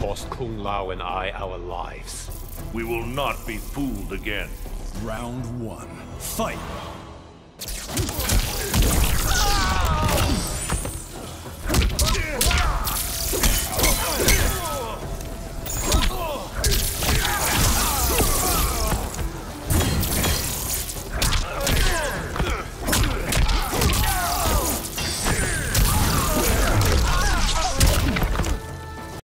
cost Kung Lao and I our lives. We will not be fooled again. Round one. Fight!